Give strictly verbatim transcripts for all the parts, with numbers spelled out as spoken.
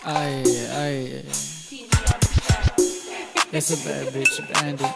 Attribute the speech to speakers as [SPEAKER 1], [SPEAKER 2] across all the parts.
[SPEAKER 1] Aye, aye. It's a bad bitch, bandit.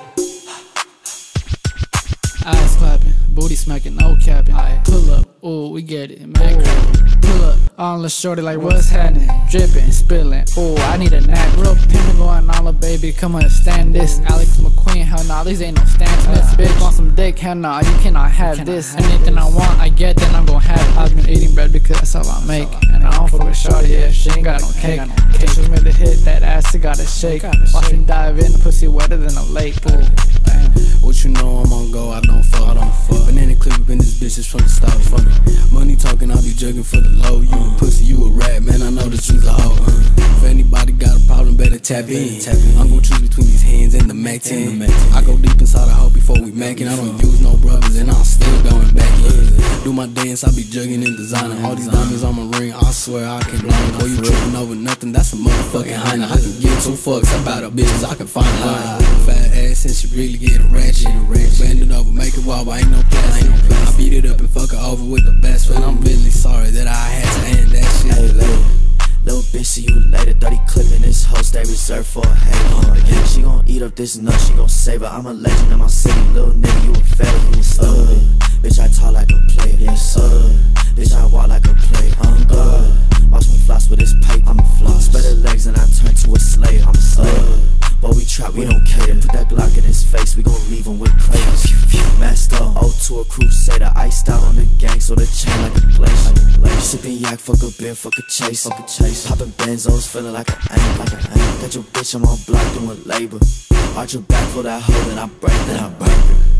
[SPEAKER 1] Eyes clapping, booty smacking, no capping. Aye. Pull up, ooh, we get it, man crapping. Pull up, on the shorty like what's happening? Dripping, spilling, ooh, I need a nap. Real pimpin' going on, la baby, come on, stand this. Alex McQueen, hell nah, these ain't no stamps. This bitch want some dick, hell nah, you cannot have this. Anything I want, I get, then I'm gon' have it. I've been eating bread because that's all I make. And I don't fuck with shorty, yeah, she ain't got no cake. Bitch was made to hit that ass, it gotta shake. Watch me dive in, the pussy wetter than a lake. Ooh,
[SPEAKER 2] what you know, I'm on go, I don't fuck, I don't fuck. Banana clip in this bitch is from the start, fuck it. Money talking, I be jugging for the low. You a pussy, you a rat, man, I know that you's a hoe. uh. If anybody got a problem, better tap in. I'm gon' choose between these hands and the Mac ten. I go deep inside the hoe before we mackin'. I don't use no brothers and I'm still going back in. Do my dance, I be jugging and designing. All these diamonds on my ring, I swear I can blind. Boy, you trippin' over nothing, that's a motherfucking hyena. I can give two fucks about a bitches, I can find one. Fat ass and she really get a ratchet. Bend it over, make it wobble, ain't no plastic. I beat it up and fuck her over with the best friend. I'm really sorry that I had to end that shit.
[SPEAKER 3] Hey, little, little bitch, see you later. Dirty clip in this hoe, stay reserved for a hater. Again, she gon' eat up this nut, she gon' save her. I'm a legend in my city, little nigga, you a failure, you a stubborn. Bitch, I talk like a player, yes sir. Bitch, I walk like a player, I'm good. Watch me floss with this paper, I'm a floss. Spread her legs and I turn to a slayer, I'm a slayer. But we trap, we don't cater. Put that Glock in his face, we gon' leave him with craters. Masked up, oh to a crusader. Iced out on the gang, so the chain like a glacier. Sippin' yak, fuck a beer, fuck a chase. Fuck a chase. Poppin' benzos, feeling like an ain't, like an ain't. Got your bitch, I'm on block doing labor. Arch your back for that hoe, then I break, then I break her.